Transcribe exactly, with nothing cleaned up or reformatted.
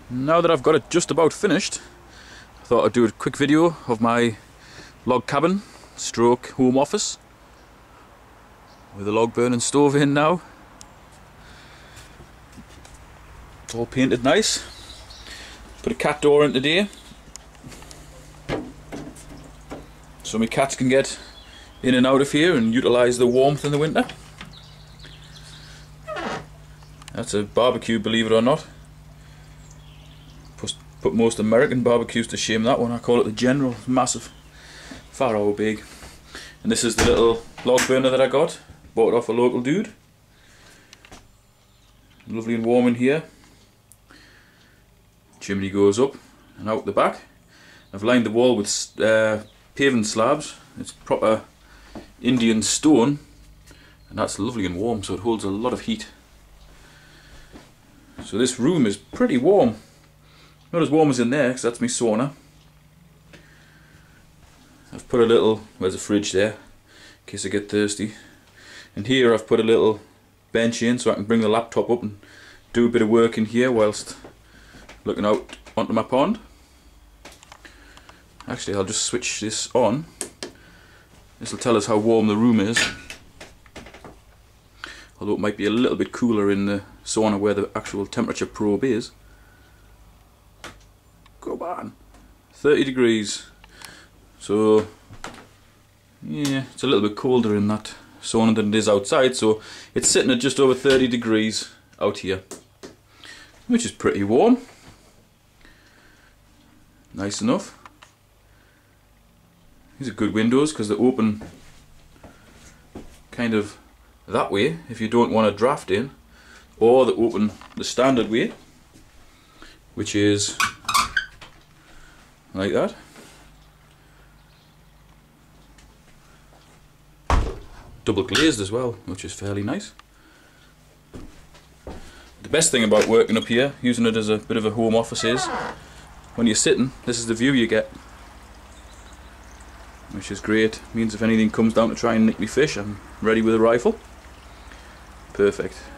Now that I've got it just about finished, I thought I'd do a quick video of my log cabin stroke home office with a log burning stove in now. It's all painted nice. Put a cat door in today so my cats can get in and out of here and utilise the warmth in the winter. That's a barbecue, believe it or not. Put most American barbecues to shame, that one. I call it the General. It's massive, far out big. And this is the little log burner that I got, bought off a local dude. Lovely and warm in here. Chimney goes up and out the back. I've lined the wall with uh, paving slabs. It's proper Indian stone, and that's lovely and warm, so it holds a lot of heat. So this room is pretty warm. Not as warm as in there, because that's my sauna. I've put a little, where's the fridge there, in case I get thirsty. And here I've put a little bench in so I can bring the laptop up and do a bit of work in here whilst looking out onto my pond. Actually, I'll just switch this on. This will tell us how warm the room is. Although it might be a little bit cooler in the sauna where the actual temperature probe is. Go on. thirty degrees. So, yeah, it's a little bit colder in that sauna than it is outside, so it's sitting at just over thirty degrees out here, which is pretty warm. Nice enough. These are good windows because they open kind of that way if you don't want a draft in, or they open the standard way, which is like that. Double glazed as well, which is fairly nice. The best thing about working up here, using it as a bit of a home office, is when you're sitting, this is the view you get, which is great. Means if anything comes down to try and nick me fish, I'm ready with a rifle. Perfect.